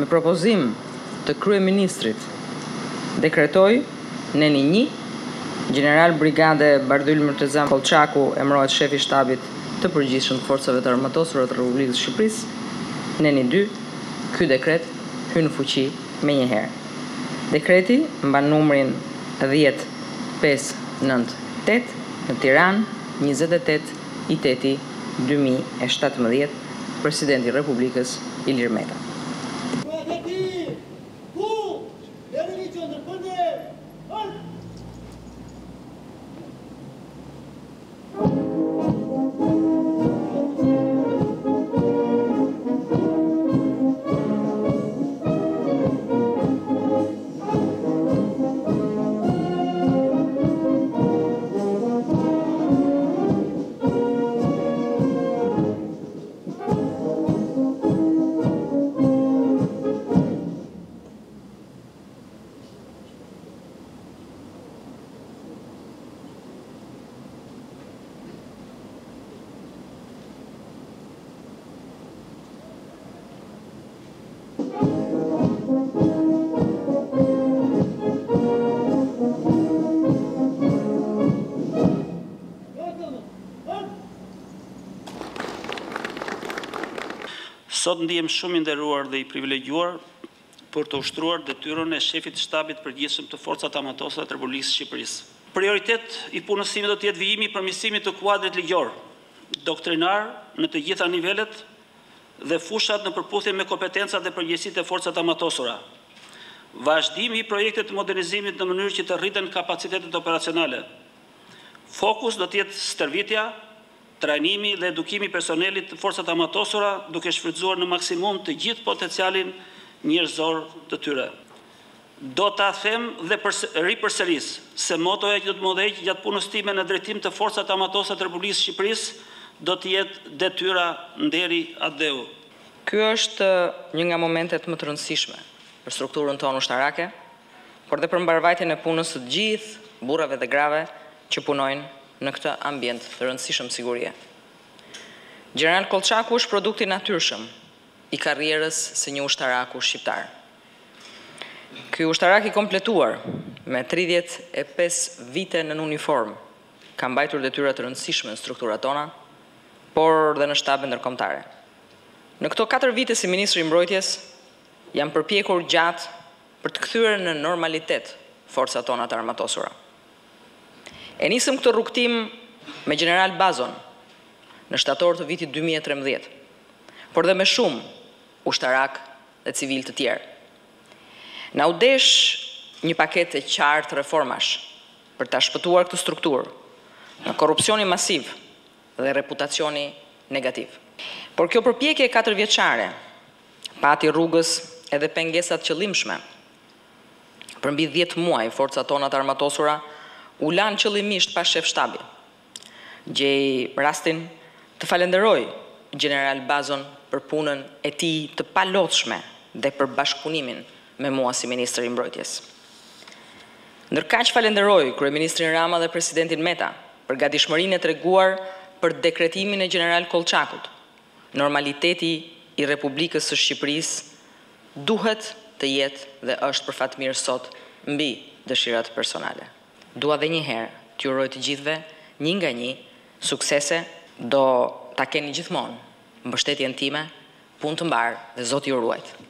propozim të kryeministrit dekretoi neni 1, General Brigade Bardyl Murteza Kolçaku emërohet shefi i shtabit të përgjithshëm të forcave të armatosura të Republikës së Shqipërisë. Neni 2, ky dekret hyn në fuqi menjëherë. Dekreti mban numrin 10598 në Tiranë, 28 i 8 2017, Presidenti i Republikës Ilir Meta. Sot ndihem shumë i nderuar dhe i privilegjuar për të ushtruar detyrën e shefit të shtabit përgjithshëm të forcat armatosura të Republikës së Shqipërisë. Prioritet i punësimit do të jetë vijimi i përmirësimit të kuadrit ligjor, doktrinar në të gjitha nivelet dhe fushat në përputhje me kompetencat dhe përgjegjësitë e forcat armatosura. Vazhdimi i projektit të modernizimit në mënyrë që të rriten kapacitetet operacionale. Fokus do të jetë stërvitja, trajnimi dhe edukimi i personelit të forcat armatosura duke shfrytzuar në maksimum të gjithë potencialin njerëzor të tyre. Do ta them dhe ripërsëris se motoja që do të më udhëheq gjatë punës time në drejtim të forcat armatosura të Republikës së Shqipërisë do të jetë detyra nderi adeu. Ky është një nga momentet më të rëndësishme për strukturën tonë ushtarake, por dhe për mbarvajtjen e punës së gjithë burrave dhe grave që punojnë në këtë ambient të rëndësishëm sigurie. General Kolçaku është produkti natyrshëm i karrierës së një ushtaraku shqiptar. Ky ushtarak i kompletuar me 35 vite në uniformë ka mbajtur detyra të rëndësishme në strukturat tona, por dhe në shtabe ndërkombëtare. Në këto 4 vite si Ministri i Mbrojtjes jam përpjekur gjatë për të kthyer në normalitet forcat tona të armatosura. E nisëm këtë rrugtim me General Bazon në shtator të vitit 2013, por dhe me shumë ushtarak dhe civil të tjerë. Na u desh një paketë e qartë reformash për ta shpëtuar këtë strukturë nga korrupsioni masiv dhe reputacioni negativ. Por kjo përpjekje 4 vjeçare pati rrugës edhe pengesat qëllimshme. Për mbi 10 muaj forcat tona të armatosura u lanë qëllimisht pa shef shtabi. Gjej rastin të falenderoj General Bazon për punën e tij të palotshme dhe për bashkëpunimin me mua si Ministër i Mbrojtjes. Ndërkaq falenderoj Kryeministrin Rama dhe Presidentin Meta për gatishmërinë e treguar për dekretimin e General Kolçakut. Normaliteti i Republikës së Shqipërisë duhet të jetë dhe është për fat mirë sot mbi dëshirat personale. Dua dhe një herë t'ju uroj të gjithëve një nga një suksese, do ta keni gjithmonë mbështetjen time, punë të mbar dhe Zoti ju ruajt.